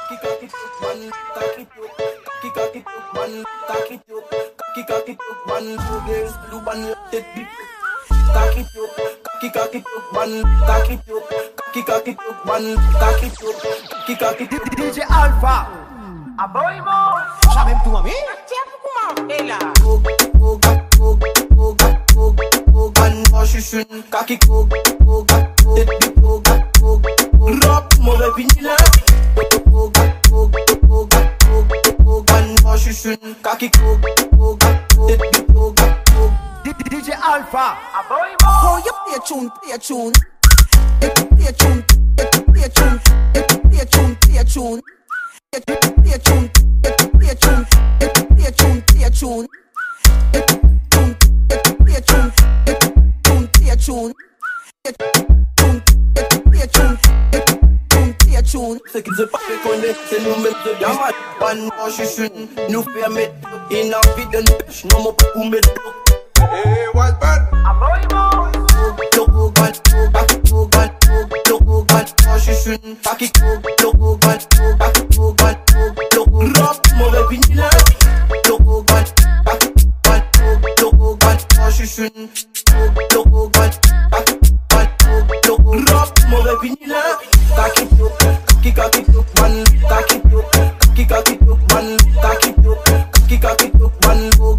DJ Alpha, a boy mo, chamem tu a mim? Ela. Bann, Chouchoune, kaki rap, mauvais vinyle. Bann, Chouchoune, kaki DJ Alpha, a boy mo. Oh, you play a tune, play a tune. Play a tune, play a tune, play a tune, play a tune. Play a tune, play a tune, play a tune, play a tune. Play a tune, play a tune. Ce qui se passe connaît, c'est nous-mêmes de gamin. Bann, Chouchoune, nous permet in a vie de pêche, non mon pas où mettre. Hey, what bad? A boy mo. Bann, Chouchoune, kaki rap, mauvais vinyle. Bann, Chouchoune, rap, mauvais vinyle. Bann, Bann,